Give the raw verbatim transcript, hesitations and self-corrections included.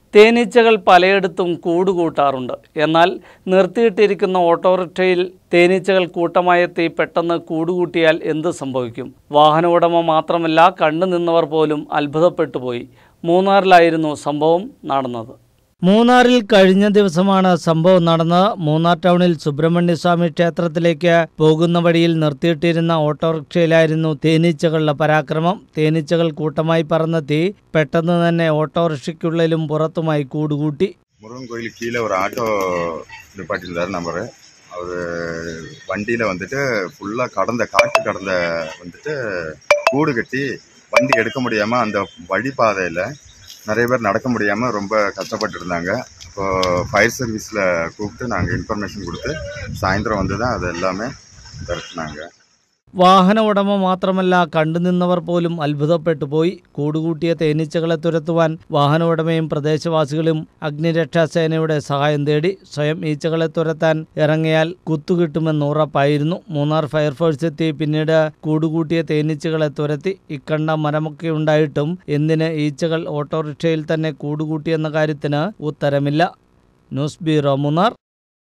തേനീച്ചകൾ പലയിടത്തും കൂടുകൂട്ടാറുണ്ട്. എന്നാൽ നിർത്തിയിട്ടിരിക്കുന്ന ഓട്ടോറിക്ഷയിൽ തേനീച്ചകൾ കൂട്ടമായെത്തി പെട്ടെന്ന് കൂടുകൂട്ടിയാൽ എന്ത് സംഭവിക്കും? വാഹന ഉടമ മാത്രമല്ല, കണ്ടു നിന്നവർ പോലും അത്ഭുതപ്പെട്ടുപോയി. മൂന്നാറിലായിരുന്നു സംഭവം നടന്നത്. മൂന്നാറിൽ കഴിഞ്ഞ ദിവസമാണ് സംഭവം നടന്നത്. മൂന്നാർ ടൗണിൽ സുബ്രഹ്മണ്യസ്വാമി ക്ഷേത്രത്തിലേക്ക് പോകുന്ന വഴിയിൽ നിർത്തിയിട്ടിരുന്ന ഓട്ടോറിക്ഷയിലായിരുന്നു തേനീച്ചകളുടെ പരാക്രമം. തേനീച്ചകൾ കൂട്ടമായി പറന്നെത്തി പെട്ടെന്ന് തന്നെ ഓട്ടോറിക്ഷയ്ക്കുള്ളിലും പുറത്തുമായി കൂടുകൂട്ടി. മുരുകൻ കോയിൽ കീഴே ஒரு ஆட்டோ நிப்பாட்டியிருந்தார் நம்பர். அவர் வண்டியில் வந்துட்டு ஃபுல்லாக கடந்த காற்று கடந்த வந்துட்டு கூடு கட்டி வண்டி எடுக்க முடியாமல் அந்த வழிபாதையில் நிறைய பேர் நடக்க முடியாமல் ரொம்ப கஷ்டப்பட்டு இருந்தாங்க. அப்போது ஃபயர் சர்வீஸில் கூப்பிட்டு நாங்கள் இன்ஃபர்மேஷன் கொடுத்து சாயந்தரம் வந்து தான் அது எல்லாமே விரட்டினாங்க. വാഹന ഉടമ മാത്രമല്ല, കണ്ടുനിന്നവർ പോലും അത്ഭുതപ്പെട്ടുപോയി. കൂടുകൂട്ടിയ തേനീച്ചകളെ തുരത്തുവാൻ വാഹന ഉടമയും പ്രദേശവാസികളും അഗ്നിരക്ഷാസേനയുടെ സഹായം തേടി. സ്വയം ഈച്ചകളെ തുരത്താൻ ഇറങ്ങിയാൽ കുത്തുകിട്ടുമെന്ന് ഉറപ്പായിരുന്നു. മൂന്നാർ ഫയർഫോഴ്സ് എത്തി പിന്നീട് കൂടുകൂട്ടിയ തേനീച്ചകളെ തുരത്തി. ഇക്കണ്ട മരമൊക്കെ ഉണ്ടായിട്ടും എന്തിന് ഈച്ചകൾ ഓട്ടോറിക്ഷയിൽ തന്നെ കൂടുകൂട്ടിയെന്ന കാര്യത്തിന് ഉത്തരമില്ല. News bureau, Munnar.